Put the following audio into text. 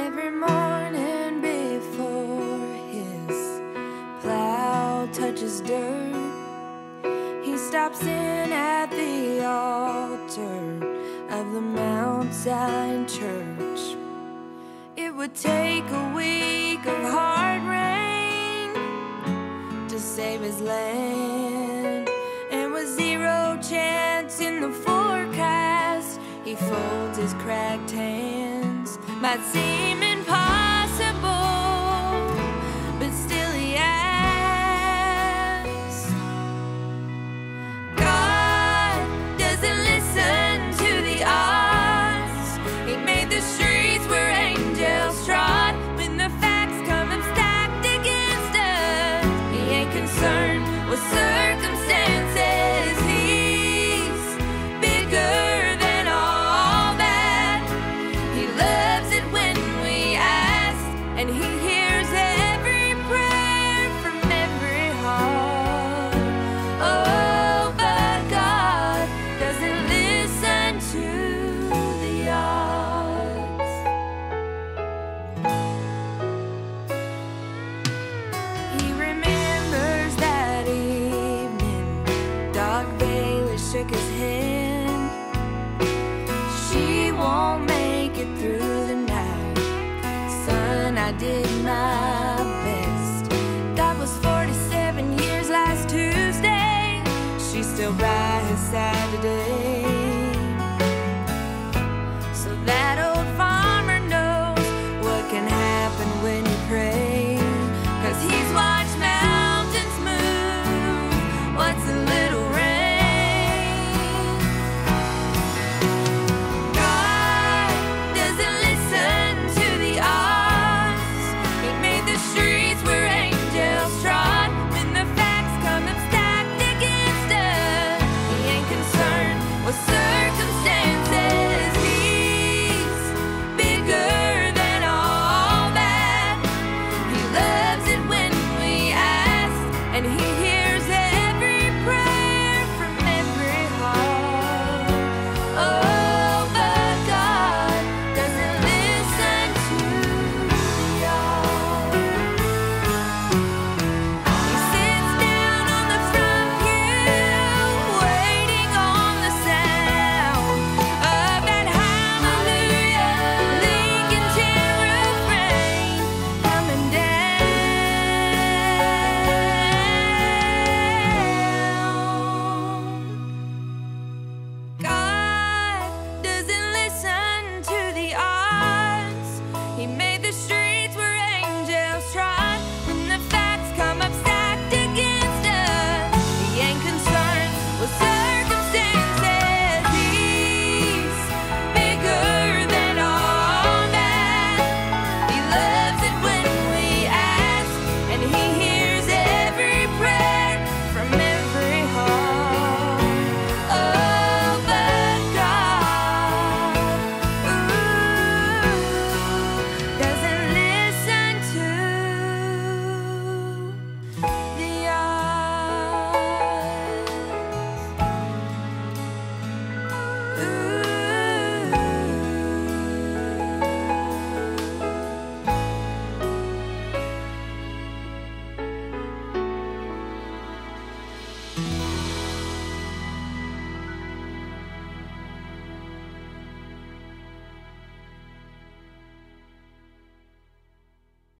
Every morning before his plow touches dirt, he stops in at the altar of the Mount Zion Church. It would take a week of hard rain to save his land, and with zero chance in the forecast, he folds his cracked hands. Might seem impossible, but still he asks. God doesn't listen to the odds. He made the streets where angels trod. When the facts come up stacked against us, he ain't concerned with circumstances. He's bigger than all that. He loves it when we ask, and he hears every prayer from every heart. Oh, but God doesn't listen to the odds. He remembers that evening Doc Bailey shook his hand. She won't make it through the night. Son, I did my best. Doc was 47 years last Tuesday. She's still by his side